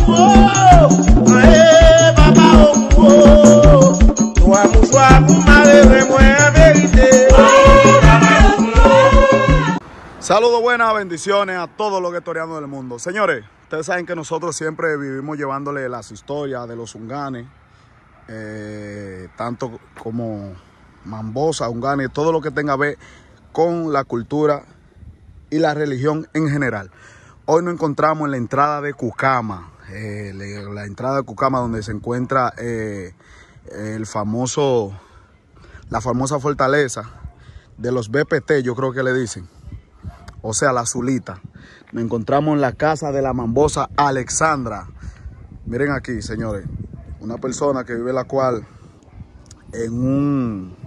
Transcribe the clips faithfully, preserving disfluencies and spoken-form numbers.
Saludos, buenas bendiciones a todos los guetorianos del mundo. Señores, ustedes saben que nosotros siempre vivimos llevándole las historias de los unganes, eh, tanto como mambosa, unganes, todo lo que tenga que ver con la cultura y la religión en general. Hoy nos encontramos en la entrada de Cucama, eh, la entrada de Cucama donde se encuentra eh, el famoso, la famosa fortaleza de los B P T, yo creo que le dicen. O sea, la Zulita. Nos encontramos en la casa de la mambosa Alexandra. Miren aquí, señores. Una persona que vive la cual en un,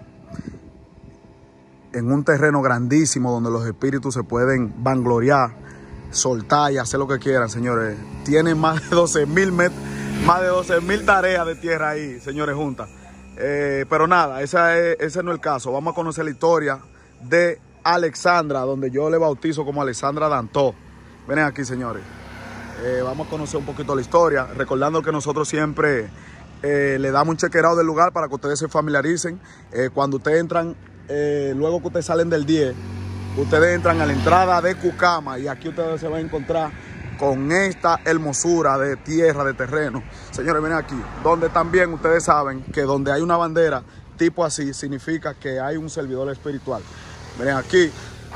en un terreno grandísimo donde los espíritus se pueden vangloriar, soltar y hacer lo que quieran, señores. Tiene más de doce mil met más de doce mil tareas de tierra ahí, señores, juntas. Eh, pero nada, esa es, ese no es el caso. Vamos a conocer la historia de Alexandra, donde yo le bautizo como Alexandra Dantó. Miren aquí, señores. Eh, vamos a conocer un poquito la historia, recordando que nosotros siempre eh, le damos un chequeado del lugar para que ustedes se familiaricen. Eh, cuando ustedes entran, eh, luego que ustedes salen del diez, ustedes entran a la entrada de Cucama y aquí ustedes se van a encontrar con esta hermosura de tierra, de terreno. Señores, miren aquí, donde también ustedes saben que donde hay una bandera tipo así, significa que hay un servidor espiritual. Miren aquí,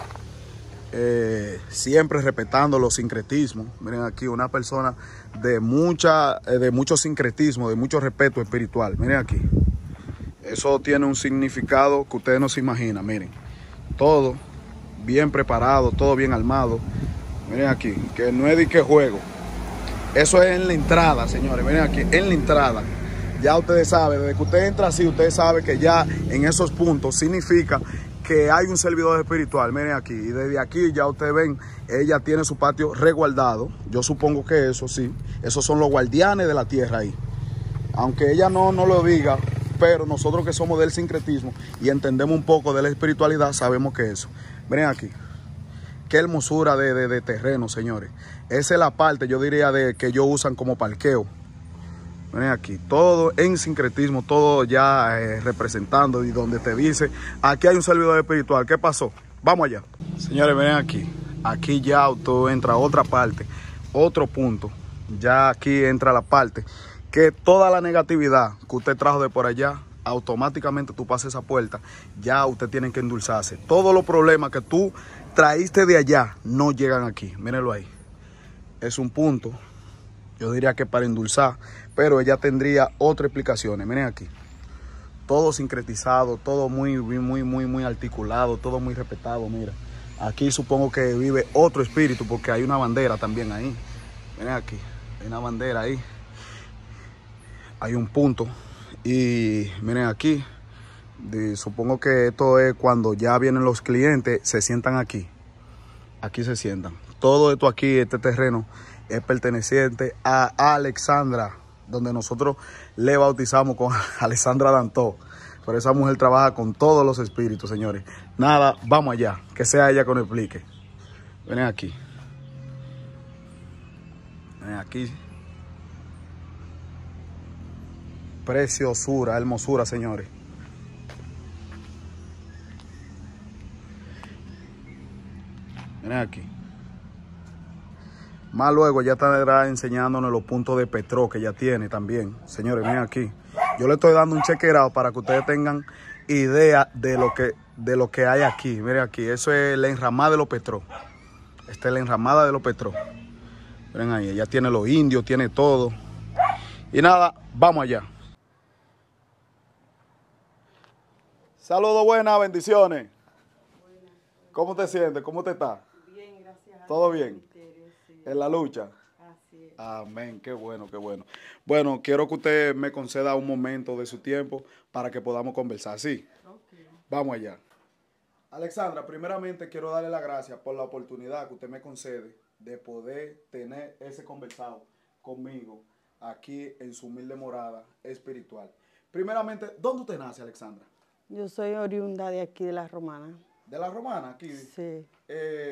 eh, siempre respetando los sincretismos. Miren aquí, una persona de, mucha, eh, de mucho sincretismo, de mucho respeto espiritual. Miren aquí, eso tiene un significado que ustedes no se imaginan. Miren, todo bien preparado, todo bien armado. Miren aquí, que no es de qué juego. Eso es en la entrada, señores. Miren aquí, en la entrada. Ya ustedes saben, desde que usted entra así, usted sabe que ya en esos puntos significa que hay un servidor espiritual. Miren aquí, y desde aquí ya ustedes ven, ella tiene su patio resguardado. Yo supongo que eso sí, esos son los guardianes de la tierra ahí. Aunque ella no, no lo diga, pero nosotros que somos del sincretismo y entendemos un poco de la espiritualidad, sabemos que eso. Miren aquí, qué hermosura de, de, de terreno, señores. Esa es la parte, yo diría, de que ellos usan como parqueo. Miren aquí, todo en sincretismo, todo ya eh, representando y donde te dice, aquí hay un servidor espiritual. ¿Qué pasó? Vamos allá. Señores, miren aquí, aquí ya tú entra a otra parte, otro punto. Ya aquí entra la parte que toda la negatividad que usted trajo de por allá, automáticamente tú pasas esa puerta, ya usted tiene que endulzarse. Todos los problemas que tú traíste de allá no llegan aquí. Mírenlo ahí. Es un punto, yo diría que para endulzar, pero ella tendría otras explicaciones. Miren aquí, todo sincretizado, todo muy, muy, muy, muy articulado, todo muy respetado. Mira, aquí supongo que vive otro espíritu porque hay una bandera también ahí. Miren aquí, hay una bandera ahí. Hay un punto y miren aquí, de, supongo que esto es cuando ya vienen los clientes, se sientan aquí. Aquí se sientan. Todo esto aquí, este terreno, es perteneciente a Alexandra, donde nosotros le bautizamos con Alexandra Dantó. Pero esa mujer trabaja con todos los espíritus, señores. Nada, vamos allá, que sea ella que nos explique. Ven aquí. Ven aquí. Preciosura, hermosura, señores. Miren aquí. Más luego ya estará enseñándonos los puntos de Petro que ya tiene también. Señores, miren aquí. Yo le estoy dando un chequeado para que ustedes tengan idea de lo que, de lo que hay aquí. Miren aquí, eso es la enramada de los Petro. Esta es la enramada de los Petro. Miren ahí, ella tiene los indios, tiene todo. Y nada, vamos allá. Saludos, buenas, bendiciones. Buenas. ¿Cómo te sientes? ¿Cómo te está? Bien, gracias a ¿Todo Dios, bien? misterio, sí. En la lucha. Así es. Amén, qué bueno, qué bueno. Bueno, quiero que usted me conceda un momento de su tiempo para que podamos conversar. Sí, Okay. vamos allá. Alexandra, primeramente quiero darle las gracias por la oportunidad que usted me concede de poder tener ese conversado conmigo aquí en su humilde morada espiritual. Primeramente, ¿dónde usted nace, Alexandra? Yo soy oriunda de aquí de La Romana. ¿De La Romana, aquí? Sí. Eh,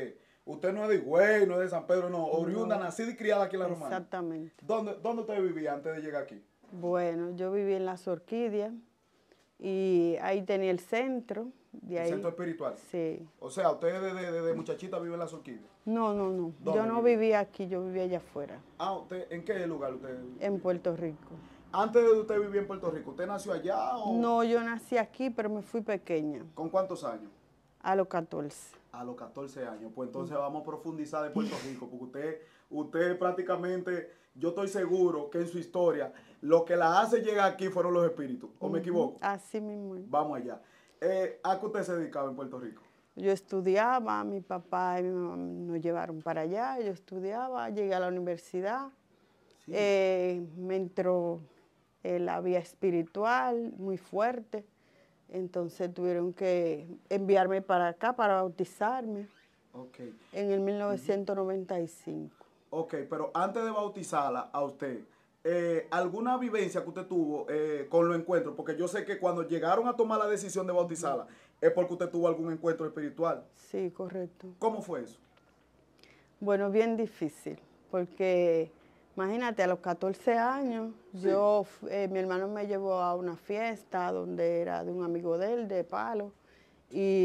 Usted no es de Higüey, no es de San Pedro, no. Oriunda, no. Nacida y criada aquí en La Romana. Exactamente. ¿Dónde, ¿Dónde usted vivía antes de llegar aquí? Bueno, yo viví en Las Orquídeas y ahí tenía el centro. De ¿El ahí, centro espiritual? Sí. O sea, ¿usted desde de, de muchachita vive en Las Orquídeas? No, no, no. Yo no vivía? vivía aquí, yo vivía allá afuera. Ah, ¿usted, ¿en qué lugar usted vivía? En Puerto Rico. Antes de usted vivir en Puerto Rico, ¿usted nació allá o...? No, yo nací aquí, pero me fui pequeña. ¿Con cuántos años? A los catorce. A los catorce años. Pues entonces vamos a profundizar de Puerto Rico, porque usted, usted prácticamente, yo estoy seguro que en su historia, lo que la hace llegar aquí fueron los espíritus. ¿O me equivoco? Así mismo. Vamos allá. Eh, ¿A qué usted se dedicaba en Puerto Rico? Yo estudiaba, mi papá y mi mamá nos llevaron para allá, yo estudiaba, llegué a la universidad, sí. eh, me entró eh, la vía espiritual muy fuerte, entonces tuvieron que enviarme para acá para bautizarme okay. en el mil novecientos noventa y cinco. Ok, pero antes de bautizarla a usted, eh, ¿alguna vivencia que usted tuvo eh, con los encuentros? Porque yo sé que cuando llegaron a tomar la decisión de bautizarla, es porque usted tuvo algún encuentro espiritual. Sí, correcto. ¿Cómo fue eso? Bueno, bien difícil, porque imagínate, a los catorce años, sí. yo, eh, mi hermano me llevó a una fiesta donde era de un amigo de él, de Palo, y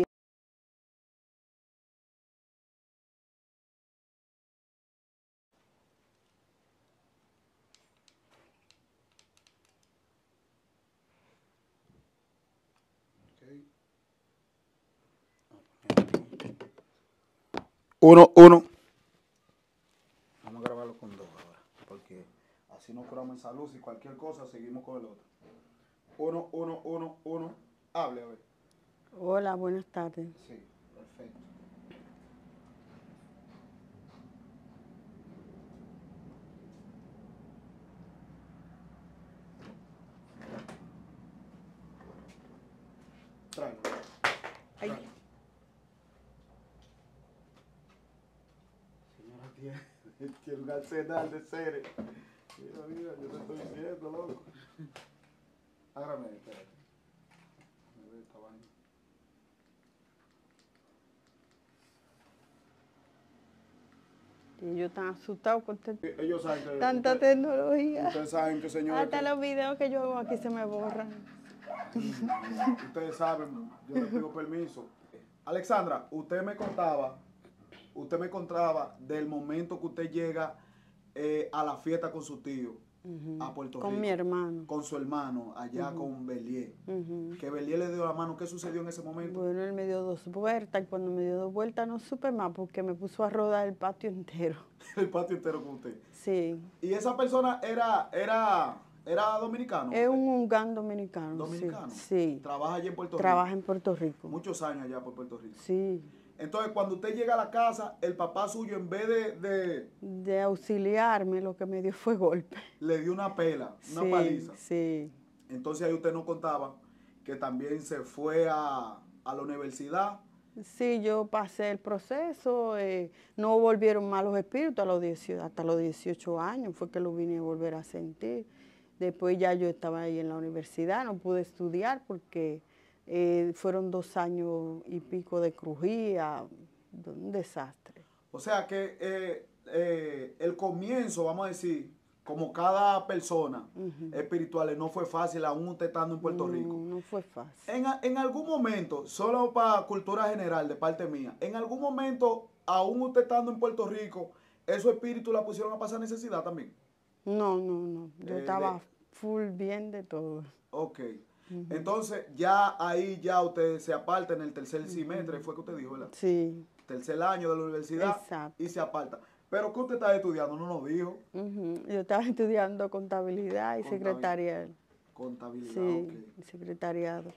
Uno, uno. Vamos a grabarlo con dos ahora, porque así nos curamos en salud. Si cualquier cosa, seguimos con el otro. Uno, uno, uno, uno. Hable, a ver. Hola, buenas tardes. Sí, perfecto. Tráelo. Tráelo. Señora, tiene, tiene un arsenal de seres. Mira, mira, yo te estoy diciendo, loco. Ágrame, espérate. Me ve esta vaina. Y ellos están asustados con Ellos saben que tanta usted, tecnología. Ustedes saben que, señores... Hasta que, los videos que yo hago aquí se me borran. Ustedes saben, yo les pido permiso. Alexandra, usted me contaba, usted me contaba del momento que usted llega eh, a la fiesta con su tío, uh-huh. a Puerto con Rico. Con mi hermano. Con su hermano, allá uh-huh. con Belier. Uh-huh. Que Belier le dio la mano. ¿Qué sucedió en ese momento? Bueno, él me dio dos vueltas y cuando me dio dos vueltas no supe más porque me puso a rodar el patio entero. El patio entero con usted. Sí. ¿Y esa persona era, era, era dominicano? Es un hungán dominicano. ¿Dominicano? Sí. sí. ¿Trabaja allá en Puerto Trabaja Rico? en Puerto Rico. Muchos años allá por Puerto Rico. Sí. Entonces, cuando usted llega a la casa, el papá suyo, en vez de... De, de auxiliarme, lo que me dio fue golpe. Le dio una pela, una sí, paliza. Sí. Entonces, ahí usted nos contaba que también se fue a, a la universidad. Sí, yo pasé el proceso, eh, no volvieron más los espíritus a los dieciocho, hasta los dieciocho años, fue que lo vine a volver a sentir. Después ya yo estaba ahí en la universidad, no pude estudiar porque eh, fueron dos años y pico de crujía, un desastre. O sea que eh, eh, el comienzo, vamos a decir, como cada persona uh-huh. espiritual, no fue fácil aún usted estando en Puerto no, Rico. No fue fácil. En, en algún momento, solo para cultura general de parte mía, en algún momento, aún usted estando en Puerto Rico, ¿esos espíritus la pusieron a pasar necesidad también? No, no, no. Yo eh, estaba de... full bien de todo. Ok. Uh-huh. Entonces, ya ahí ya usted se aparta en el tercer uh-huh. semestre, fue que usted dijo, ¿verdad? Sí. Tercer año de la universidad. Exacto. Y se aparta. ¿Pero qué usted está estudiando? No nos dijo. Uh-huh. Yo estaba estudiando contabilidad y Contabil secretariado. Contabilidad, sí, ok. secretariado.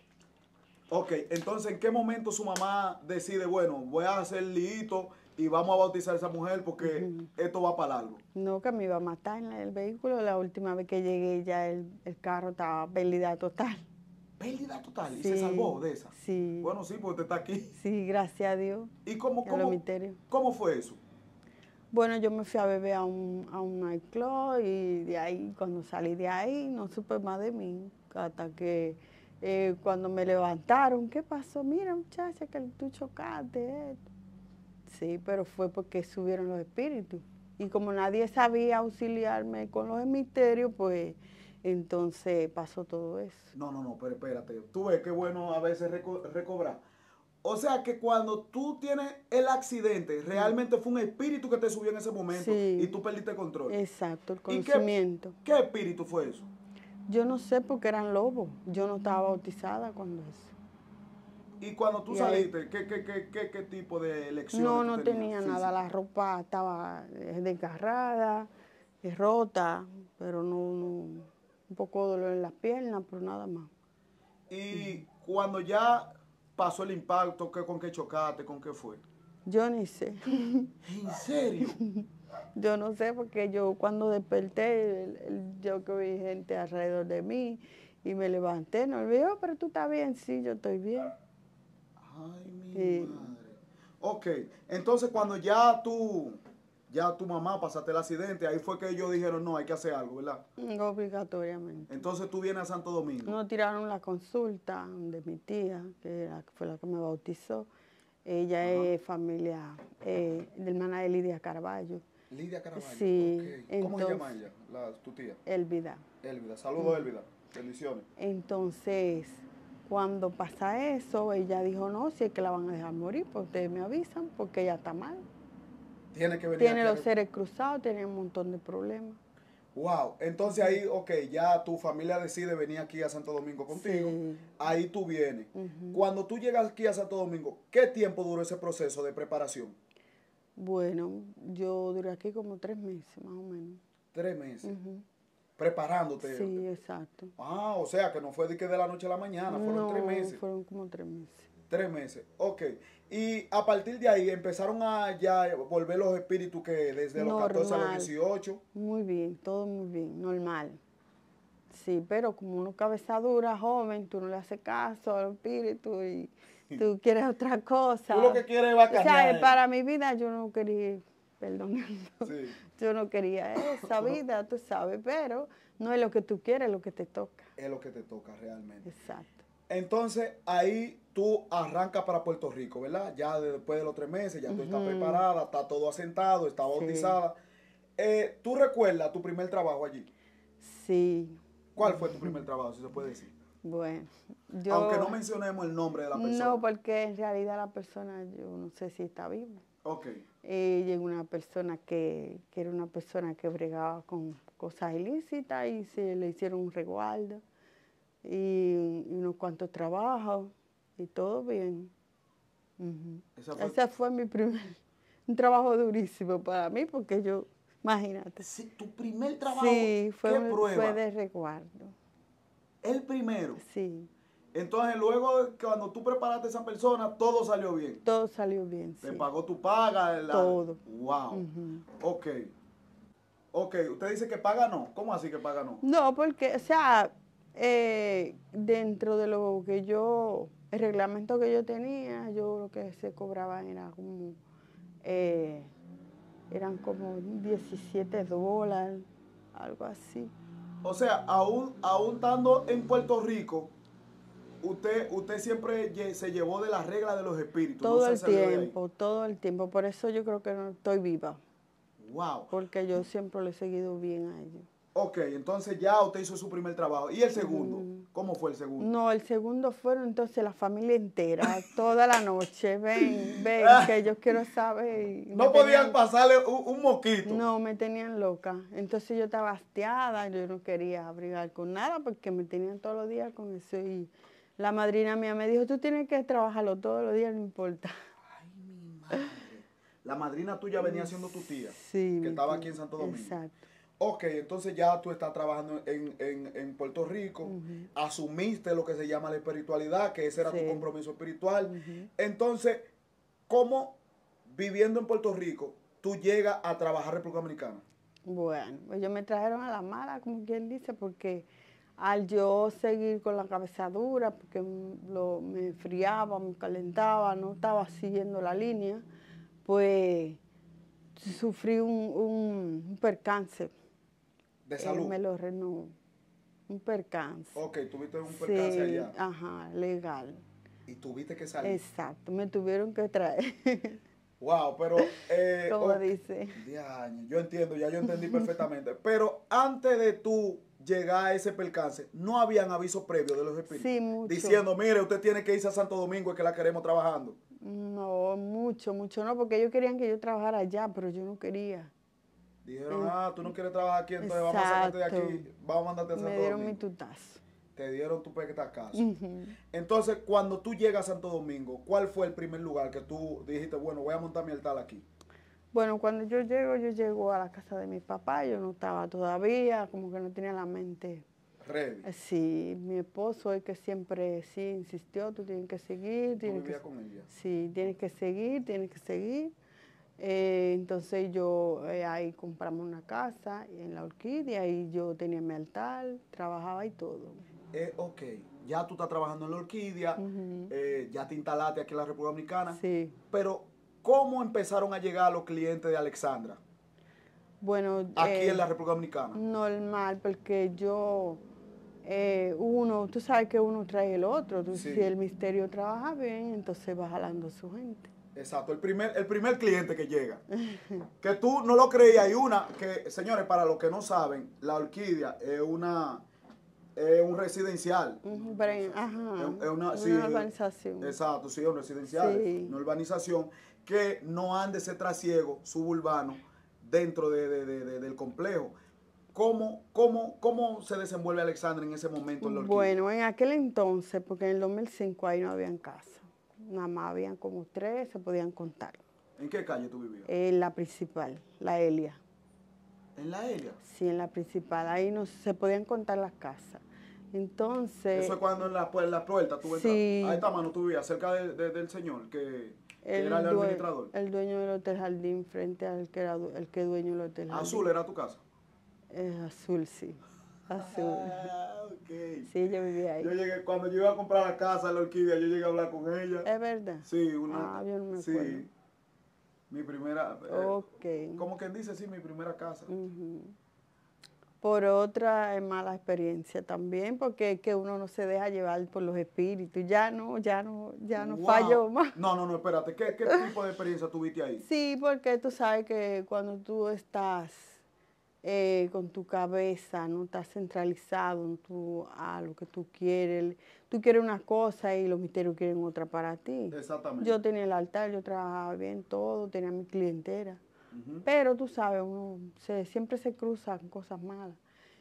Ok, entonces, ¿en qué momento su mamá decide, bueno, voy a hacer liito y vamos a bautizar a esa mujer porque uh-huh. esto va para largo? No, que me iba a matar en el vehículo. La última vez que llegué ya el, el carro estaba pérdida total. ¿Pérdida total? ¿Y sí, se salvó de esa? Sí. Bueno, sí, porque usted está aquí. Sí, gracias a Dios. ¿Y cómo, cómo, cómo fue eso? Bueno, yo me fui a beber a un, a un nightclub y de ahí, cuando salí de ahí, no supe más de mí. Hasta que eh, cuando me levantaron, ¿qué pasó? Mira, muchacha, que tú chocaste. Esto. Sí, pero fue porque subieron los espíritus. Y como nadie sabía auxiliarme con los misterios, pues entonces pasó todo eso. No, no, no, pero espérate. Tú ves qué bueno a veces reco recobrar. O sea que cuando tú tienes el accidente, realmente fue un espíritu que te subió en ese momento Sí, y tú perdiste el control. Exacto, el ¿Y qué, conocimiento. qué espíritu fue eso? Yo no sé porque eran lobos. Yo no estaba bautizada cuando eso. Y cuando tú Y ahí- saliste, ¿qué, qué, qué, qué, qué tipo de elecciones No, tú no tenías? tenía Física. nada. La ropa estaba eh, desgarrada, eh, rota, pero no, no, un poco de dolor en las piernas, pero nada más. Y cuando ya pasó el impacto, ¿qué, ¿con qué chocaste? ¿Con qué fue? Yo ni sé. ¿En serio? Yo no sé porque yo cuando desperté, el- el- yo que vi gente alrededor de mí y me levanté, no me dijo, pero tú estás bien, sí, yo estoy bien. Ay, mi Y madre. Ok, entonces cuando ya tú, ya tu mamá pasaste el accidente, ahí fue que ellos dijeron, no, hay que hacer algo, ¿verdad? obligatoriamente. Entonces tú vienes a Santo Domingo. Nos tiraron la consulta de mi tía, que era- fue la que me bautizó. Ella Ajá. es familia eh, de hermana de Lidia Carballo. Lidia Caraballo. Sí, Ok. ¿Cómo se llama entonces, ella, la, tu tía? Elvida. Elvida. Saludos, Elvida. Bendiciones. Entonces, cuando pasa eso, ella dijo, no, si es que la van a dejar morir, pues ustedes me avisan, porque ella está mal. Tiene que venir Tiene aquí a los re- seres cruzados, tiene un montón de problemas. Wow, entonces ahí, ok, ya tu familia decide venir aquí a Santo Domingo contigo. Sí. Ahí tú vienes. Cuando tú llegas aquí a Santo Domingo, ¿qué tiempo duró ese proceso de preparación? Bueno, yo duré aquí como tres meses, más o menos. Tres meses. Preparándote. Sí, exacto. Ah, o sea que no fue de que de la noche a la mañana, fueron No, tres meses. fueron como tres meses. Tres meses, ok. Y a partir de ahí empezaron a ya volver los espíritus que desde los catorce a los Normal. dieciocho. Muy bien, todo muy bien, normal. Sí, pero como uno cabeza dura, joven, tú no le haces caso al espíritu y tú quieres otra cosa. Tú lo que quieres es O bacanear. sea, para mi vida yo no quería, perdón, Sí. yo no quería esa vida, tú sabes, pero no es lo que tú quieres, es lo que te toca. Es lo que te toca realmente. Exacto. Entonces ahí tú arrancas para Puerto Rico, ¿verdad? Ya de- después de los tres meses, ya tú estás preparada, está todo asentado, está bautizada. Eh, ¿Tú recuerdas tu primer trabajo allí? Sí, ¿Cuál fue tu primer trabajo, si se puede decir? bueno, yo... Aunque no mencionemos el nombre de la persona. No, porque en realidad la persona, yo no sé si está viva. Ok. Eh, llegó una persona que, que era una persona que bregaba con cosas ilícitas y se le hicieron un resguardo y, y unos cuantos trabajos y todo bien. Ujú. Esa fue- Ese fue mi primer, un trabajo durísimo para mí porque yo, imagínate. Sí, tu primer trabajo, Sí, fue, ¿qué un- prueba? fue de resguardo. El primero. Sí, Entonces, luego, cuando tú preparaste a esa persona, todo salió bien. todo salió bien, Te sí. pagó tu paga. La... Todo. Wow. Ujú. Ok. Ok, usted dice que paga no. ¿Cómo así que paga no? No, porque, o sea, eh, dentro de lo que yo, el reglamento que yo tenía, yo lo que se cobraba era como, eh, eran como diecisiete dólares, algo así. O sea, aún, aún estando en Puerto Rico, usted, usted siempre lle- se llevó de las reglas de los espíritus. Todo no se el salió de ahí. tiempo, todo el tiempo. Por eso yo creo que no estoy viva, Wow. porque yo siempre le he seguido bien a ellos. Ok, entonces ya usted hizo su primer trabajo. ¿Y el segundo? ¿Cómo fue el segundo? No, el segundo fueron entonces la familia entera, toda la noche. Ven, ven, que yo quiero saber. y me No podían tenían- pasarle un, un moquito. No, me tenían loca. Entonces yo estaba hastiada, yo no quería abrigar con nada porque me tenían todos los días con eso. Y la madrina mía me dijo, tú tienes que trabajarlo todos los días, no importa. Ay, mi madre. La madrina tuya venía siendo tu tía, Sí, que mi estaba tía. aquí en Santo Domingo. Exacto. Ok, entonces ya tú estás trabajando en, en, en Puerto Rico, asumiste lo que se llama la espiritualidad, que ese era Sí. tu compromiso espiritual. Entonces, ¿cómo viviendo en Puerto Rico tú llegas a trabajar en República Dominicana? Bueno, ellos me trajeron a la mala, como quien dice, porque al yo seguir con la cabeza dura, porque m- lo, me enfriaba, me calentaba, no estaba siguiendo la línea, pues sufrí un, un, un percance. De Eh, salud. me lo renó, un percance. Ok, tuviste un percance Sí, allá ajá, legal. y tuviste que salir. Exacto, me tuvieron que traer. Wow, pero... Eh, Como ok, dice. diañe, yo entiendo, ya yo entendí perfectamente. Pero antes de tú llegar a ese percance, ¿no habían avisos previos de los espíritus? Sí, mucho. Diciendo, mire, usted tiene que irse a Santo Domingo, es que la queremos trabajando. No, mucho, mucho no, porque ellos querían que yo trabajara allá, pero yo no quería. Dijeron, Eh, ah, tú no quieres trabajar aquí, entonces vamos a sacarte de Exacto. aquí, vamos a mandarte a Me Santo dieron mi Domingo. tutazo. Te dieron tu pequetacazo. Ujú. Entonces, cuando tú llegas a Santo Domingo, ¿cuál fue el primer lugar que tú dijiste, bueno, voy a montar mi altar aquí? Bueno, cuando yo llego, yo llego a la casa de mi papá, yo no estaba todavía, como que no tenía la mente. Ready. Eh, Sí, mi esposo es que siempre sí insistió, tú tienes que seguir, ¿Tú tienes que, vivías con ella? sí, tienes que seguir, tienes que seguir. Eh, entonces yo eh, ahí compramos una casa en la Orquídea y yo tenía mi altar, trabajaba y todo. Eh, ok, ya tú estás trabajando en la Orquídea, Ujú. eh, ya te instalaste aquí en la República Dominicana, Sí, pero ¿cómo empezaron a llegar los clientes de Alexandra bueno, aquí en eh, la República Dominicana? normal, porque yo, eh, uno, tú sabes que uno trae el otro, tú- Sí. si el misterio trabaja bien, entonces va jalando su gente. Exacto, el primer, el primer cliente que llega. Que tú no lo creías. Hay una que, señores, para los que no saben, la Orquídea es una es un residencial. Ujú, pero en- ajá, Es, es una, sí, una urbanización. exacto, sí, es un residencial, Sí. una urbanización que no ande ese trasiego suburbano dentro de, de, de, de, del complejo. ¿Cómo, cómo, ¿Cómo se desenvuelve Alexandra en ese momento en la Orquídea? Bueno, en aquel entonces, porque en el dos mil cinco ahí no habían casa, nada más habían como tres, se podían contar. ¿En qué calle tú vivías? En la principal, la Elia. En la Elia. Sí, en la principal, ahí no se podían contar las casas. Entonces, Eso es cuando en la, pu- en la puerta tú entras. sí, Ahí está, mano, tú vivías cerca de, de, del señor que, que el, era el due- administrador. el dueño del Hotel Jardín frente al que era du- el que dueño del Hotel Jardín. Azul era tu casa. Es azul, sí, azul. Ah, ok. Sí, yo vivía ahí. Yo llegué, cuando yo iba a comprar la casa en la Orquídea, yo llegué a hablar con ella. ¿Es verdad? Sí, una. Ah, yo no me sí, acuerdo. mi primera. eh, Ok. como quien dice, sí, mi primera casa. Ujú. Por otra eh, mala experiencia también, porque es que uno no se deja llevar por los espíritus. Ya no, ya no, ya no Wow. falló más. No, no, no, espérate. ¿Qué, qué tipo de experiencia tuviste ahí? Sí, porque tú sabes que cuando tú estás eh, con tu cabeza, no estás centralizado en tu, a lo que tú quieres. Tú quieres una cosa y los misterios quieren otra para ti. Exactamente. Yo tenía el altar, yo trabajaba bien todo, tenía mi clientela. Ujú. Pero tú sabes, uno se, siempre se cruzan cosas malas.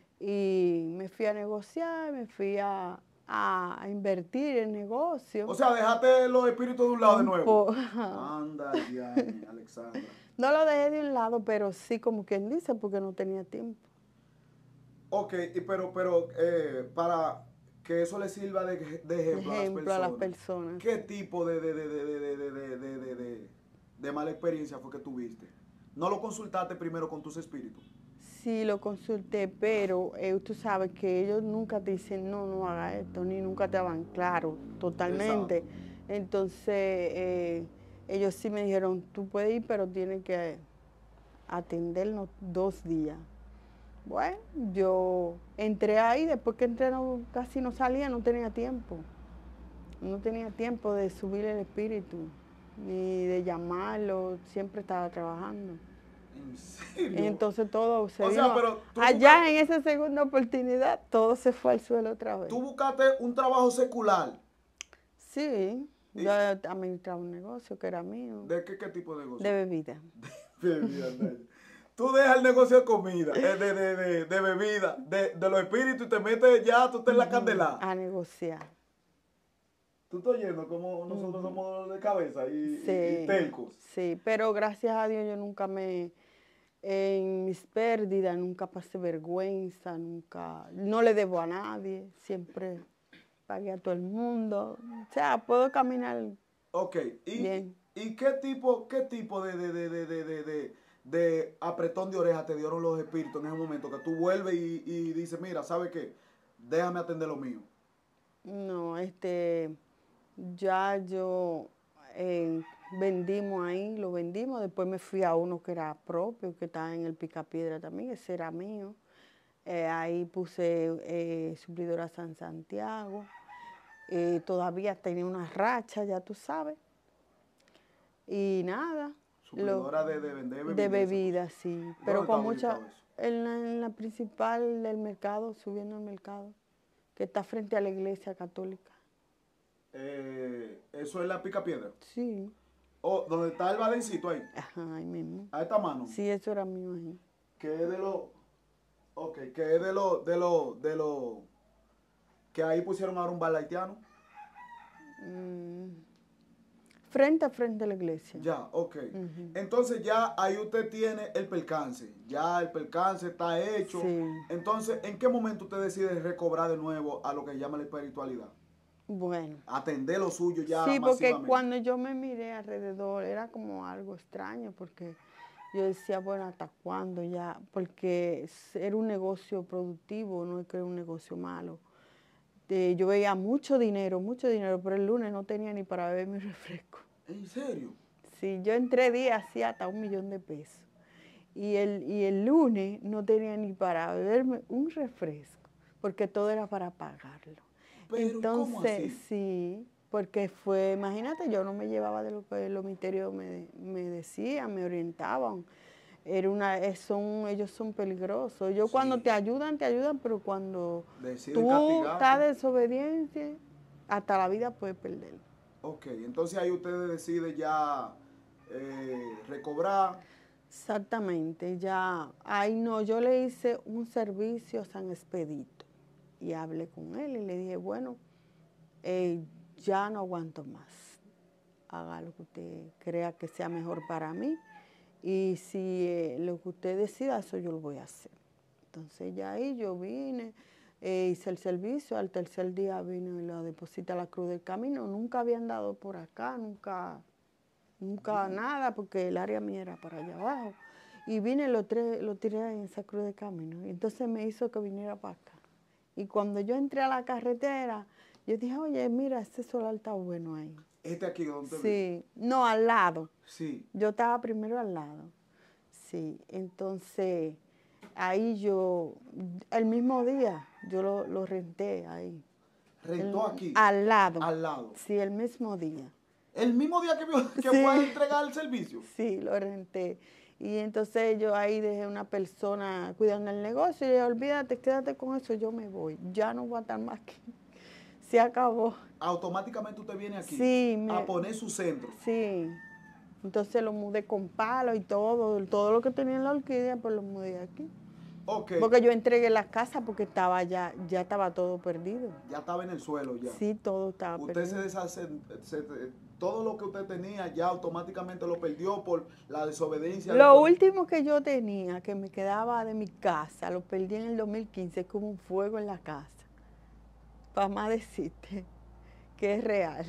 Y me fui a negociar, me fui a, a, a invertir en negocio. O sea, dejaste los espíritus de un lado de Un nuevo. po- Anda, ya, Alexandra. No lo dejé de un lado, pero sí como quien dice, porque no tenía tiempo. Ok, y pero, pero eh, para que eso le sirva de, de ejemplo, Ejemplo a a las las personas. personas. ¿Qué tipo de, de, de, de, de, de, de, de, de, de, de mala experiencia fue que tuviste? ¿No lo consultaste primero con tus espíritus? Sí, lo consulté, pero eh, tú sabes que ellos nunca te dicen, no, no haga esto, ni nunca te van claro, totalmente. Exacto. Entonces, eh, ellos sí me dijeron, tú puedes ir, pero tienes que atendernos dos días. Bueno, yo entré ahí, después que entré no, casi no salía, no tenía tiempo. No tenía tiempo de subir el espíritu, ni de llamarlo, siempre estaba trabajando. ¿En serio? Entonces todo se O sea, vino, pero tú allá buscaste- en esa segunda oportunidad, todo se fue al suelo otra vez. Tú buscaste un trabajo secular. Sí, ¿Y? yo administraba un negocio que era mío, ¿De qué, qué tipo de negocio? de bebida. Bebida, Naya. Tú dejas el negocio de comida, eh, de, de, de, de bebida, de, de los espíritus y te metes ya, tú estás en la candela. A negociar. Tú estás oyendo como nosotros somos de cabeza y, y- y Sí, tercos. sí, pero gracias a Dios yo nunca me, en mis pérdidas, nunca pasé vergüenza, nunca, no le debo a nadie, siempre pagué a todo el mundo. O sea, puedo caminar Ok, ¿y, bien. y qué tipo, qué tipo de, de, de, de, de, de, de, de apretón de oreja te dieron los espíritus en ese momento? Que tú vuelves y, y dices, mira, ¿sabes qué? Déjame atender lo mío. No, este, ya yo eh, vendimos ahí, lo vendimos, después me fui a uno que era propio, que estaba en el Picapiedra también, ese era mío. Eh, ahí puse eh, suplidora San Santiago, eh, todavía tenía una racha, ya tú sabes. Y nada, Suplidora de, de vender bebidas. De bebidas, sí. Pero con mucha... Eso? En la, en la principal del mercado, subiendo al mercado, que está frente a la iglesia católica. Eh, ¿Eso es la Picapiedra? Sí. ¿O donde está el badencito ahí? Ajá, ahí mismo. ¿A esta mano? Sí, eso era mío ahí. Que es de los... Ok, que es de los... De los... De los... Que ahí pusieron ahora un bar haitiano. Mm. Frente a frente a la iglesia. Ya, ok. Uh-huh. Entonces ya ahí usted tiene el percance. Ya el percance está hecho. Sí. Entonces, ¿en qué momento usted decide recobrar de nuevo a lo que llama la espiritualidad? Bueno. Atender lo suyo ya Sí, porque masivamente. cuando yo me miré alrededor era como algo extraño porque yo decía, bueno, ¿hasta cuándo ya? Porque era un negocio productivo, no es que era un negocio malo. De, yo veía mucho dinero, mucho dinero, pero el lunes no tenía ni para beber mi refresco. ¿En serio? Sí, yo en tres días hacía hasta un millón de pesos. Y el, y el lunes no tenía ni para beberme un refresco, porque todo era para pagarlo. Pero, entonces, ¿cómo así? Sí, porque fue, imagínate, yo no me llevaba de lo que los ministerios me, me decían, me orientaban. Era una, son, ellos son peligrosos. Ellos sí. Cuando te ayudan, te ayudan, pero cuando deciden tú castigarte. estás desobediente, hasta la vida puedes perder. Ok, entonces ahí ustedes deciden ya eh, recobrar. Exactamente, ya, ahí no, yo le hice un servicio a San Expedito y hablé con él y le dije, bueno, eh, ya no aguanto más, haga lo que usted crea que sea mejor para mí y si eh, lo que usted decida, eso yo lo voy a hacer. Entonces ya ahí yo vine, eh, hice el servicio, al tercer día vino y lo deposité a la Cruz del Camino, nunca había andado por acá, nunca... Nunca nada, porque el área mía era para allá abajo. Y vine y lo, lo tiré en esa Cruz de Camino. Y entonces me hizo que viniera para acá. Y cuando yo entré a la carretera, yo dije, oye, mira, este solar está bueno ahí. ¿Este aquí donde Sí, vive? No, al lado. Sí. Yo estaba primero al lado. Sí, entonces ahí yo, el mismo día, yo lo, lo renté ahí. ¿Rentó el, aquí? Al lado. Al lado. Sí, el mismo día. ¿El mismo día que, que sí. fue a entregar el servicio? Sí, lo renté. Y entonces yo ahí dejé una persona cuidando el negocio y le dije, olvídate, quédate con eso, yo me voy. Ya no voy a estar más aquí. Se acabó. Automáticamente usted viene aquí sí, me, a poner su centro. Sí. Entonces lo mudé con palo y todo. Todo lo que tenía en la orquídea, pues lo mudé aquí. Okay. Porque yo entregué la casa porque estaba ya, ya estaba todo perdido. Ya estaba en el suelo ya. Sí, todo estaba usted perdido. Se deshace, se, todo lo que usted tenía ya automáticamente lo perdió por la desobediencia. Lo de... último que yo tenía, que me quedaba de mi casa, lo perdí en el dos mil quince, como un fuego en la casa. Para más decirte que es real.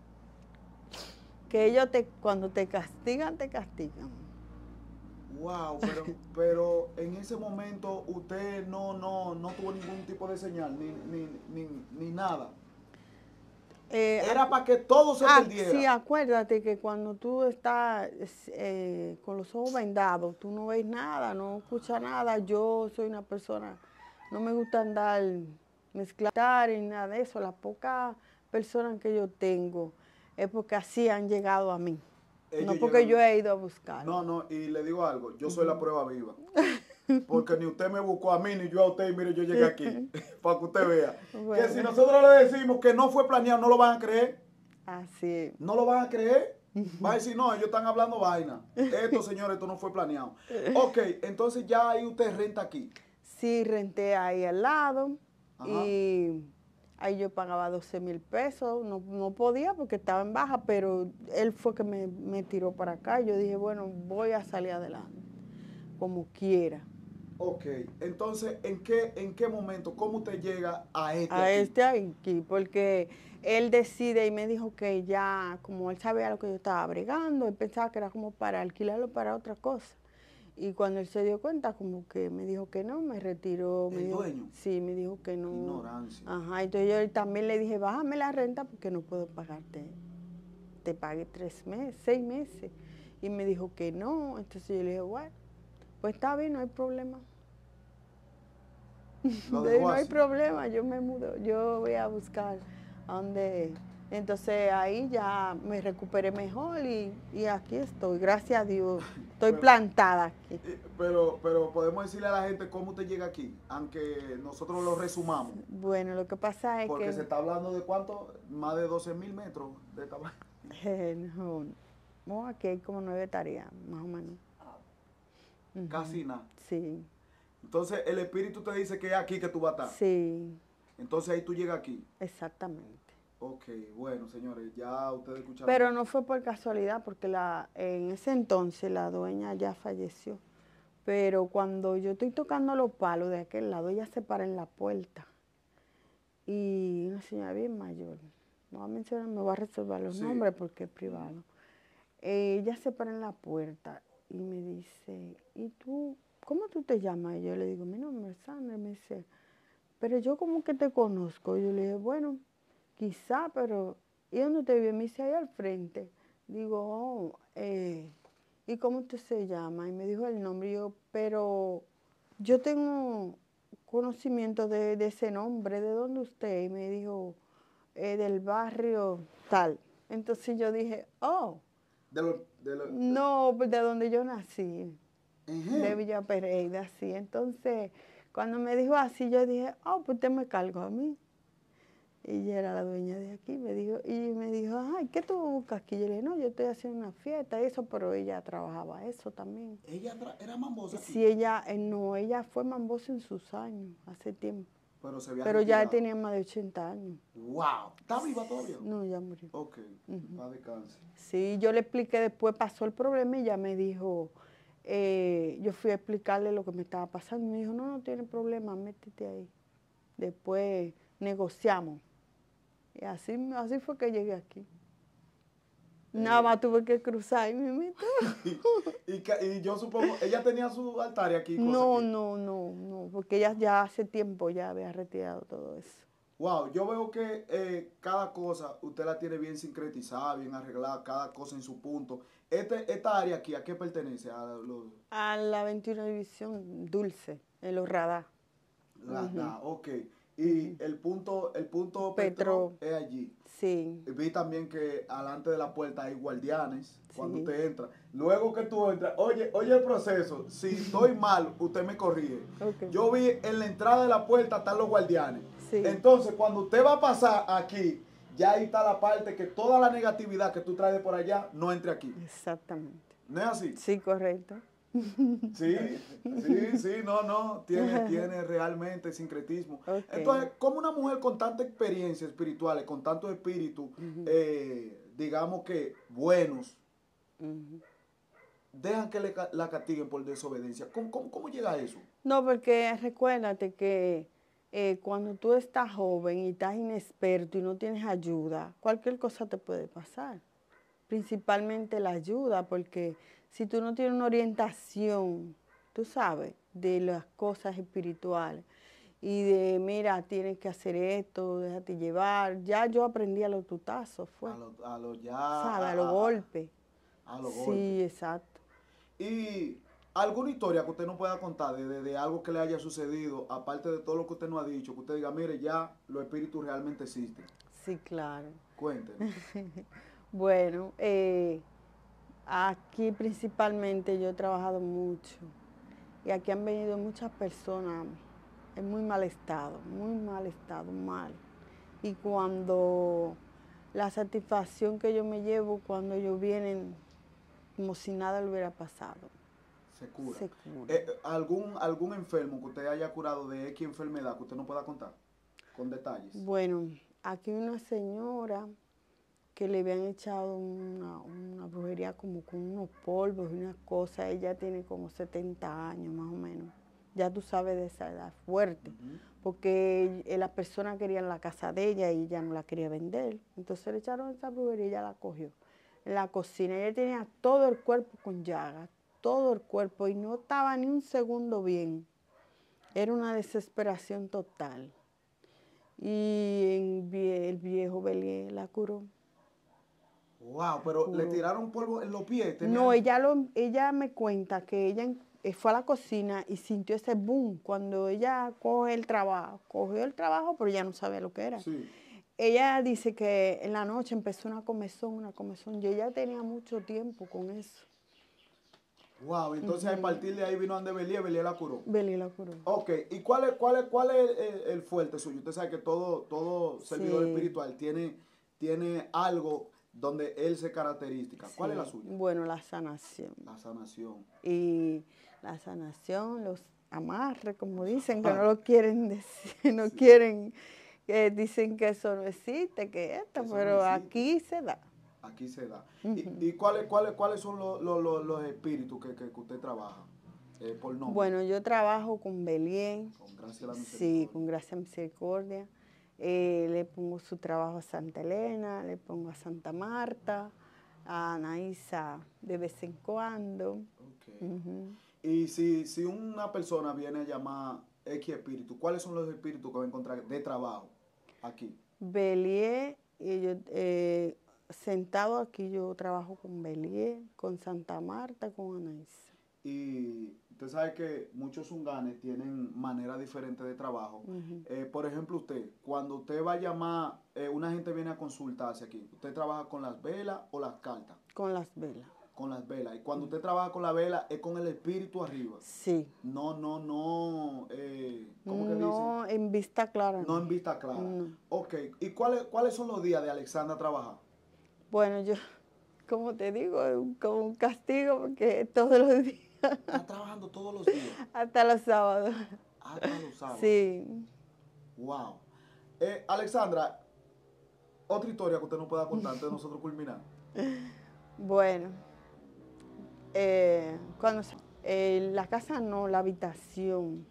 Que ellos te, cuando te castigan, te castigan. Wow, pero, pero en ese momento usted no, no, no tuvo ningún tipo de señal, ni, ni, ni, ni nada. Eh, Era para que todo se ah, perdiera. Sí, acuérdate que cuando tú estás eh, con los ojos vendados, tú no ves nada, no escuchas nada. Yo soy una persona, no me gusta andar mezclar y nada de eso. Las pocas personas que yo tengo es porque así han llegado a mí. Ellos no porque llegan, yo he ido a buscar. No, no, y le digo algo, yo soy uh-huh. la prueba viva. Porque ni usted me buscó a mí, ni yo a usted, y mire, yo llegué aquí. Para que usted vea. Bueno. Que si nosotros le decimos que no fue planeado, no lo van a creer. Así. No lo van a creer. Va a decir, no, ellos están hablando vaina. Esto, señores, esto no fue planeado. Ok, entonces ya ahí usted renta aquí. Sí, renté ahí al lado. Ajá. Y ahí yo pagaba doce mil pesos. No, no podía porque estaba en baja, pero él fue que me, me tiró para acá. Yo dije, bueno, voy a salir adelante, como quiera. Ok, entonces, ¿en qué, en qué momento, cómo usted llega a este A aquí? este aquí, porque él decide y me dijo que ya, como él sabía lo que yo estaba bregando, él pensaba que era como para alquilarlo para otra cosa. Y cuando él se dio cuenta, como que me dijo que no, me retiró. ¿El me dijo, dueño? Sí, me dijo que no. Ignorancia. Ajá, entonces yo también le dije, bájame la renta porque no puedo pagarte. Te pagué tres meses, seis meses. Y me dijo que no, entonces yo le dije, bueno, pues está bien, no hay problema. Lo no dejó hay así. problema, yo me mudo, yo voy a buscar a donde Entonces ahí ya me recuperé mejor y, y aquí estoy, gracias a Dios. Estoy Pero- plantada aquí. Eh, Pero, pero podemos decirle a la gente cómo usted llega aquí, aunque nosotros lo resumamos. Bueno, lo que pasa es Porque que se está hablando de cuánto, más de doce mil metros de tamaño. eh, no, no, aquí hay como nueve tareas, más o menos. Ujú. Casi nada. Sí, Entonces el espíritu te dice que es aquí que tú vas a estar. sí, Entonces ahí tú llegas aquí. exactamente. Ok, bueno, señores, ya ustedes escucharon. Pero no fue por casualidad, porque la, en ese entonces la dueña ya falleció. Pero cuando yo estoy tocando los palos de aquel lado, ella se para en la puerta. Y una señora bien mayor, no voy a mencionar, me voy a reservar los Sí. nombres porque es privado. Eh, ella se para en la puerta y me dice, ¿y tú, cómo tú te llamas? Y yo le digo, mi nombre es Sandra. Y me dice, pero yo como que te conozco. Y yo le dije, bueno, quizá, pero ¿y dónde te vive? Me dice, ahí al frente. Digo, oh, eh, ¿y cómo usted se llama? Y me dijo el nombre. Y yo, pero yo tengo conocimiento de, de ese nombre, ¿de dónde usted? Y me dijo, "Eh, del barrio tal". Entonces yo dije, oh, De lo, de lo, de- no, pues de donde yo nací, Ejé. de Villa Pereira, sí. Entonces, cuando me dijo así, yo dije, oh, pues usted me cargó a mí. Y ella era la dueña de aquí, me dijo, y me dijo, ay, ¿qué tú buscas aquí? Yo le dije, no, yo estoy haciendo una fiesta, eso, pero ella trabajaba eso también. Ella tra- era mambosa aquí, Sí, ella, eh, no, ella fue mambosa en sus años, hace tiempo. pero se había Pero ya retirado. tenía más de ochenta años. Wow, ¿está viva todavía? No, ya murió. Ok, paz descanse. Sí, yo le expliqué, después pasó el problema y ella me dijo, eh, yo fui a explicarle lo que me estaba pasando. Y me dijo, no, no tiene problema, métete ahí. Después negociamos. Y así, así fue que llegué aquí. Nada más tuve que cruzar y me metí. Y, y, ca- y yo supongo, ella tenía su altar aquí. cosas No, aquí. no, no, no, porque ella ya hace tiempo ya había retirado todo eso. Wow, yo veo que eh, cada cosa usted la tiene bien sincretizada, bien arreglada, cada cosa en su punto. Este, esta área aquí, ¿a qué pertenece? A los, A la veintiuna División Dulce, en los radar. la, la- ok. Y el punto, el punto Petro, Petro. es allí. Sí, Vi también que alante de la puerta hay guardianes cuando Sí. usted entra. Luego que tú entras, oye, oye el proceso. Si estoy mal, usted me corrige. Ok. Yo vi en la entrada de la puerta están los guardianes. Sí. Entonces, cuando usted va a pasar aquí, ya ahí está la parte que toda la negatividad que tú traes de por allá no entre aquí. exactamente. ¿No es así? Sí, correcto. Sí, sí, sí, no, no, tiene, tiene realmente sincretismo. Ok. Entonces, como una mujer con tanta experiencia espiritual, con tanto espíritu, eh, digamos que buenos, Ujú. dejan que le ca- la castiguen por desobediencia? ¿Cómo, cómo, cómo llega a eso? No, porque recuérdate que eh, cuando tú estás joven y estás inexperto y no tienes ayuda, cualquier cosa te puede pasar. Principalmente la ayuda, porque si tú no tienes una orientación, tú sabes, de las cosas espirituales y de, mira, tienes que hacer esto, déjate llevar. Ya yo aprendí a los tutazos, fue. A los a lo ya. ¿Sabes? A a- los a- golpes. A los Sí, golpes. exacto. Y alguna historia que usted nos pueda contar de, de- de algo que le haya sucedido, aparte de todo lo que usted nos ha dicho, que usted diga, mire, ya los espíritus realmente existen. Sí, claro. Cuéntenos. Bueno, eh, aquí principalmente yo he trabajado mucho y aquí han venido muchas personas en muy mal estado, muy mal estado, mal. Y cuando la satisfacción que yo me llevo cuando ellos vienen como si nada le hubiera pasado. Se cura. Se cura. Eh, ¿algún, ¿Algún enfermo que usted haya curado de X enfermedad que usted no pueda contar? Con detalles. Bueno, aquí una señora que le habían echado una, una brujería como con unos polvos y unas cosas. Ella tiene como setenta años más o menos. Ya tú sabes de esa edad fuerte. Ujú. Porque eh, la persona quería la casa de ella y ella no la quería vender. Entonces le echaron esa brujería y ella la cogió. En la cocina ella tenía todo el cuerpo con llagas, todo el cuerpo y no estaba ni un segundo bien. Era una desesperación total. Y en vie- el viejo Belié la curó. Wow, pero le Curó. tiraron polvo en los pies. tenía- No, ella, lo, ella me cuenta que ella en- eh, fue a la cocina y sintió ese boom cuando ella coge el trabajo. Cogió el trabajo, pero ya no sabía lo que era. Sí. ella dice que en la noche empezó una comezón, una comezón. Y ella tenía mucho tiempo con eso. Wow, entonces uh -huh. a partir de ahí vino donde Belier, Belier la curó. Belier la curó. Ok, ¿y cuál es, cuál es, cuál es el, el fuerte suyo? Usted sabe que todo, todo servidor sí. espiritual tiene, tiene algo donde él se caracteriza. ¿Cuál sí. es la suya? Bueno, la sanación. La sanación. Y la sanación, los amarres, como dicen, que ah. no lo quieren decir, no sí. quieren, que dicen que eso no existe, que esto, eso pero no aquí se da. Aquí se da. Uh -huh. ¿Y, y cuáles, cuáles, cuáles son los, los, los, los espíritus que, que, que usted trabaja? Eh, por nombre. Bueno, yo trabajo con Belier. Con Gracia a la Misericordia. Sí, con Gracia a la Misericordia. Eh, le pongo su trabajo a Santa Elena, le pongo a Santa Marta, a Anaísa de vez en cuando. Okay. Uh -huh. Y si, si una persona viene a llamar X espíritu, ¿cuáles son los espíritus que va a encontrar de trabajo aquí? Belier, y yo, eh, sentado aquí yo trabajo con Belier, con Santa Marta, con Anaísa. Y usted sabe que muchos zunganes tienen maneras diferentes de trabajo. Uh-huh. eh, por ejemplo, usted, cuando usted va a llamar, eh, una gente viene a consultarse aquí, ¿usted trabaja con las velas o las cartas? Con las velas. Con las velas. Y cuando usted trabaja con la vela, es con el espíritu arriba. Sí. No, no, no, eh, ¿cómo que no dice? en vista clara. No en vista clara. No. Ok, ¿y cuáles, cuáles son los días de Alexandra trabajar? Bueno, yo, como te digo, es como un castigo porque todos los días. ¿Está trabajando todos los días? Hasta los sábados. Hasta los sábados. Sí. Wow. Eh, Alexandra, otra historia que usted nos pueda contar antes de nosotros culminar. Bueno, eh, cuando eh, la casa no, la habitación,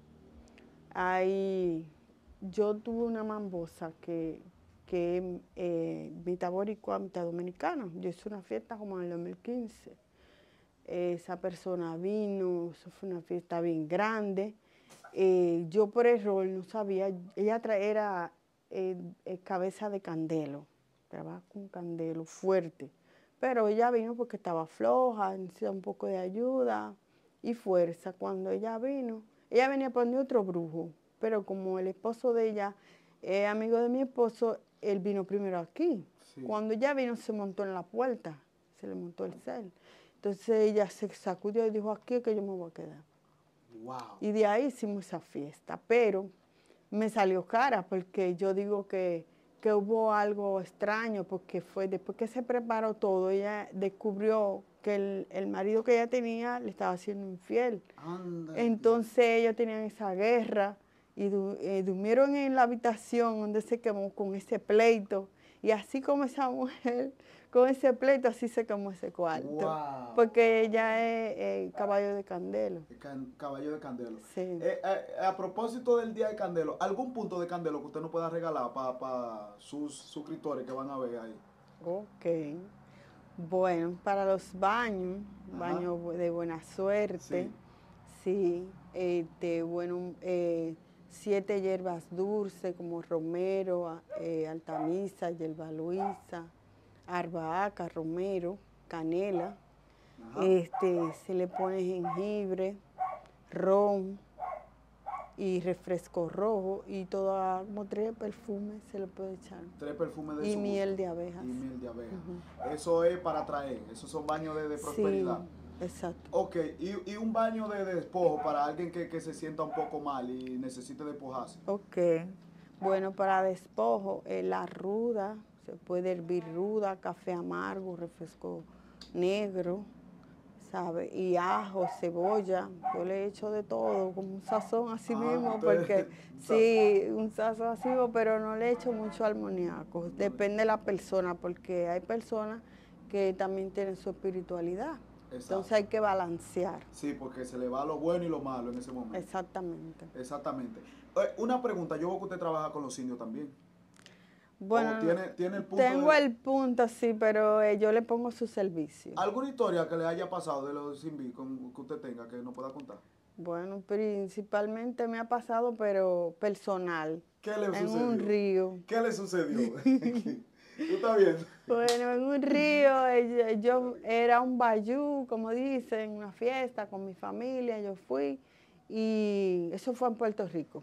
ahí yo tuve una mambosa que, que eh, mitad boricua, mitad dominicana. Yo hice una fiesta como en el dos mil quince. Esa persona vino, eso fue una fiesta bien grande. Eh, yo por error no sabía, ella era eh, eh, cabeza de candelo, trabaja con candelo fuerte, pero ella vino porque estaba floja, necesitaba un poco de ayuda y fuerza. Cuando ella vino, ella venía por donde otro brujo, pero como el esposo de ella es amigo de mi esposo, él vino primero aquí. Sí. Cuando ella vino se montó en la puerta, se le montó el cel. Entonces ella se sacudió y dijo, aquí es que yo me voy a quedar. Wow. Y de ahí hicimos esa fiesta, pero me salió cara porque yo digo que, que hubo algo extraño, porque fue después que se preparó todo, ella descubrió que el, el marido que ella tenía le estaba haciendo infiel. Anda. Entonces ellos tenían esa guerra y du, eh, durmieron en la habitación donde se quemó con ese pleito. Y así como esa mujer, con ese pleito, así se quemó ese cuarto. Wow. Porque ella es eh, caballo de candelo. Can, caballo de candelo. Sí. Eh, eh, a propósito del día de candelo, ¿algún punto de candelo que usted nos pueda regalar para pa sus suscriptores que van a ver ahí? Ok. Bueno, para los baños, Ajá. baños de buena suerte, sí, sí este, bueno, eh, siete hierbas dulces como romero, eh, altamisa, hierba luisa, albahaca, romero, canela. Este, se le pone jengibre, ron y refresco rojo y todo, como tres perfumes se le puede echar. Tres perfumes de Y su miel gusto. de abejas. Y miel de abejas. Uh-huh. Eso es para traer, esos son baños de, de prosperidad. Sí, exacto. Ok, y, y un baño de, de despojo para alguien que, que se sienta un poco mal y necesite despojarse. Ok, bueno, para despojo, eh, la ruda, se puede hervir ruda, café amargo, refresco negro, ¿sabe? Y ajo, cebolla, yo le he hecho de todo, como un sazón así ah, mismo, porque sí, un sazón así mismo, pero no le he hecho mucho amoníaco, depende de la persona, porque hay personas que también tienen su espiritualidad. Exacto. Entonces hay que balancear. Sí, porque se le va lo bueno y lo malo en ese momento. Exactamente. Exactamente. Una pregunta, yo veo que usted trabaja con los indios también. Bueno, tiene, tiene el punto tengo de... el punto, sí, pero eh, yo le pongo su servicio. ¿Alguna historia que le haya pasado de los Simbi que usted tenga que nos pueda contar? Bueno, principalmente me ha pasado, pero personal. ¿Qué le en sucedió? En un río. ¿Qué le sucedió? ¿Tú estás viendo? Bueno, en un río, yo era un bayú, como dicen, una fiesta con mi familia, yo fui, y eso fue en Puerto Rico.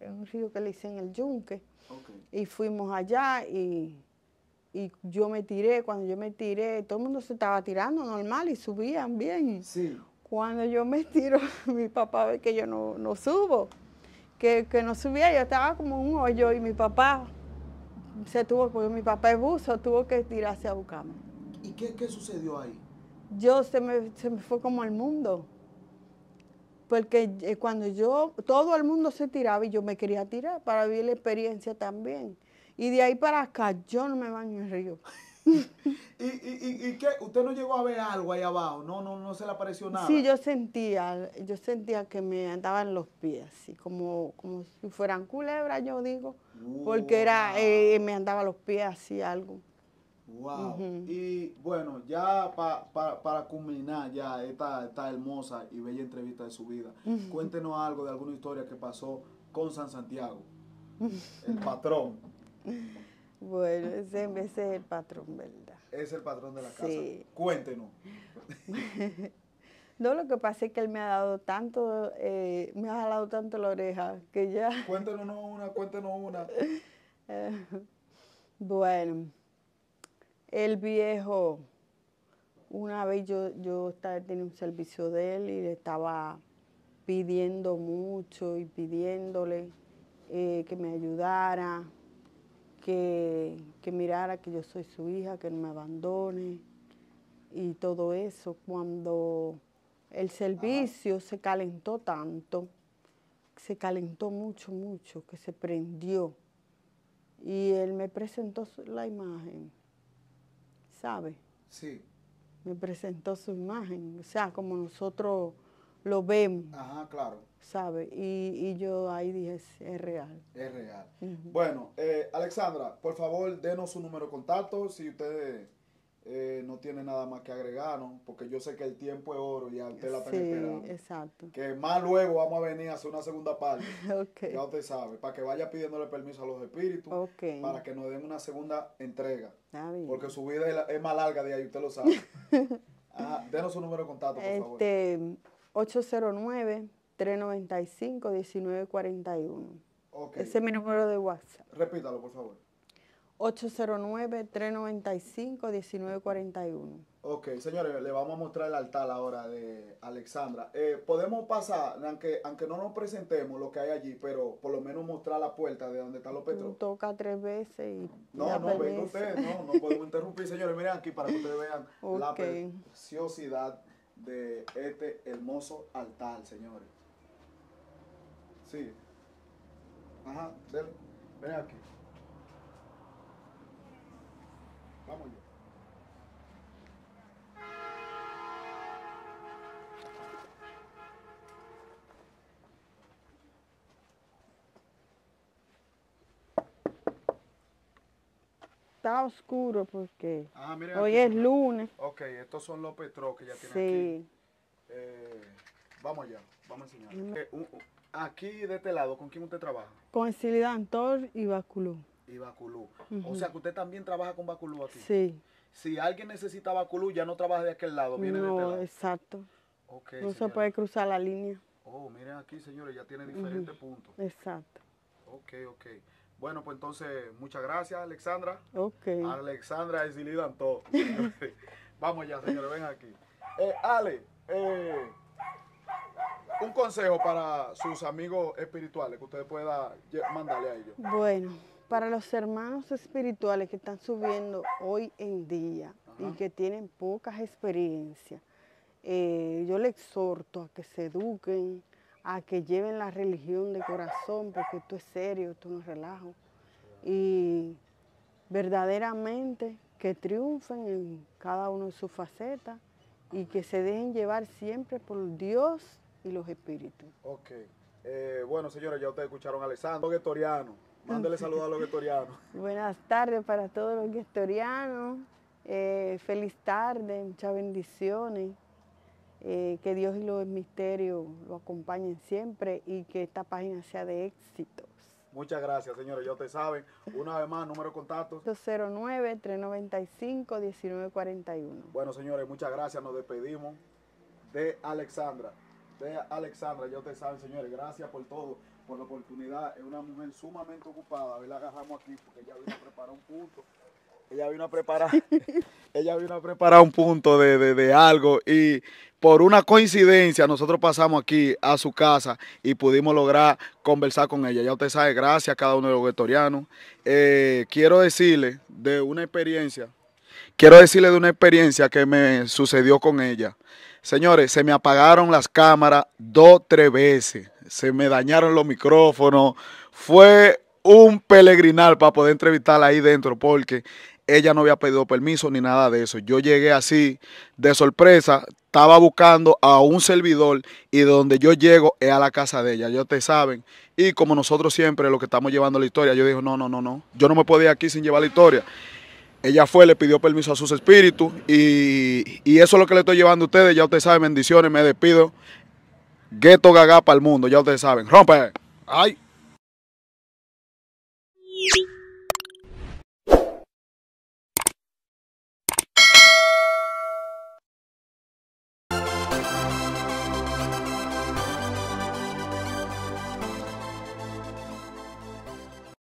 en un río que le dicen el Yunque. Okay. Y fuimos allá y, y yo me tiré, cuando yo me tiré, todo el mundo se estaba tirando normal y subían bien. Sí. Cuando yo me tiro, mi papá ve que yo no, no subo, que, que no subía, yo estaba como en un hoyo y mi papá se tuvo, porque mi papá es buzo, tuvo que tirarse a buscarme. ¿Y qué, qué sucedió ahí? Yo se me, se me fue como el mundo. Porque eh, cuando yo, todo el mundo se tiraba y yo me quería tirar para vivir la experiencia también. Y de ahí para acá yo no me baño en río. ¿Y, y, y, ¿Y qué? ¿Usted no llegó a ver algo ahí abajo? No, no, no se le apareció nada. Sí, yo sentía, yo sentía que me andaban los pies, así como, como si fueran culebras, yo digo. Wow. Porque era, eh, me andaban los pies así algo. Wow. Uh-huh. Y bueno, ya pa, pa, para culminar ya esta, esta hermosa y bella entrevista de su vida, uh-huh, cuéntenos algo de alguna historia que pasó con San Santiago, el patrón. Bueno, ese, ese es el patrón, ¿verdad? Es el patrón de la casa. Sí. Cuéntenos. No, lo que pasa es que él me ha dado tanto, eh, me ha jalado tanto la oreja que ya... Cuéntenos una, cuéntenos una. eh, bueno, el viejo, una vez yo, yo estaba, tenía un servicio de él y le estaba pidiendo mucho y pidiéndole eh, que me ayudara, que, que mirara que yo soy su hija, que no me abandone y todo eso. Cuando el servicio, ajá, se calentó tanto, se calentó mucho, mucho, que se prendió. Y él me presentó su, la imagen, ¿sabe? Sí. Me presentó su imagen, o sea, como nosotros lo vemos. Ajá, claro. ¿Sabe? Y, y yo ahí dije, es, es real. Es real. Uh-huh. Bueno, eh, Alexandra, por favor, denos su número de contacto si usted eh, no tiene nada más que agregarnos, porque yo sé que el tiempo es oro y a usted la están sí, esperando. Exacto. Que más luego vamos a venir a hacer una segunda parte. Okay. Ya usted sabe, para que vaya pidiéndole permiso a los espíritus, okay, para que nos den una segunda entrega. Está bien. Porque su vida es, la, es más larga de ahí, usted lo sabe. Ajá, denos su número de contacto, por favor. Este, ocho cero nueve, tres nueve cinco, uno nueve cuatro uno. Okay. Ese es mi número de WhatsApp. Repítalo, por favor. ocho cero nueve, tres nueve cinco, uno nueve cuatro uno. Ok, señores, le vamos a mostrar el altar ahora de Alexandra. Eh, podemos pasar, aunque, aunque no nos presentemos lo que hay allí, pero por lo menos mostrar la puerta de donde están los Petros. Toca tres veces y... No, no, venga usted, no, no podemos interrumpir, señores. Miren aquí para que ustedes vean okay. la preciosidad de este hermoso altar, señores. Sí. Ajá, ven, ven aquí. Vamos ya. Está oscuro porque ah, hoy es lunes. Ok, estos son los Petros que ya tienen sí. aquí. Eh, vamos allá, vamos a enseñar. Mm. Eh, uh, uh, aquí de este lado, ¿con quién usted trabaja? Con Cilidantor y Baculú. Y Baculú. Uh-huh. O sea que usted también trabaja con Baculú aquí. Sí. Si alguien necesita Baculú, ya no trabaja de aquel lado, viene no, de este lado. Exacto. Okay, no señora. Se puede cruzar la línea. Oh, miren aquí, señores, ya tiene diferentes uh-huh. puntos. Exacto. Ok, ok. Bueno, pues entonces, muchas gracias, Alexandra. Ok. Alexandra es Cilidantor. Vamos ya, señores, ven aquí. Eh, Ale, eh, un consejo para sus amigos espirituales que usted pueda mandarle a ellos. Bueno, para los hermanos espirituales que están subiendo hoy en día, ajá, y que tienen pocas experiencias, eh, yo les exhorto a que se eduquen, a que lleven la religión de corazón, porque esto es serio, esto no es relajo. Y verdaderamente que triunfen en cada uno de sus facetas y que se dejen llevar siempre por Dios y los espíritus. Ok. Eh, bueno, señores, ya ustedes escucharon a Alexandra, guetoriano. Mándele saludos a los guetorianos. Buenas tardes para todos los guetorianos. Eh, feliz tarde, muchas bendiciones. Eh, que Dios y los misterios lo acompañen siempre y que esta página sea de éxitos. Muchas gracias, señores. Ya ustedes saben. Una vez más, número de contacto. ocho cero nueve, tres nueve cinco, uno nueve cuatro uno. Bueno, señores, muchas gracias. Nos despedimos de Alexandra. De Alexandra, ya ustedes saben, señores. Gracias por todo. por la oportunidad. Es una mujer sumamente ocupada. Hoy la agarramos aquí porque ella vino a preparar un punto. Ella vino a preparar, ella vino a preparar un punto de, de, de algo y por una coincidencia nosotros pasamos aquí a su casa y pudimos lograr conversar con ella. Ya usted sabe, gracias a cada uno de los guetorianos. Eh, quiero decirle de una experiencia, quiero decirle de una experiencia que me sucedió con ella. Señores, se me apagaron las cámaras dos, tres veces. Se me dañaron los micrófonos. Fue un peregrinar para poder entrevistarla ahí dentro porque ella no había pedido permiso ni nada de eso. Yo llegué así de sorpresa, estaba buscando a un servidor y donde yo llego es a la casa de ella, ya ustedes saben. Y como nosotros siempre lo que estamos llevando la historia, yo dije, no, no, no, no, yo no me podía ir aquí sin llevar la historia. Ella fue, le pidió permiso a sus espíritus y, y eso es lo que le estoy llevando a ustedes, ya ustedes saben, bendiciones, me despido. Gueto Gaga para el mundo, ya ustedes saben. ¡Rompe! ¡Ay!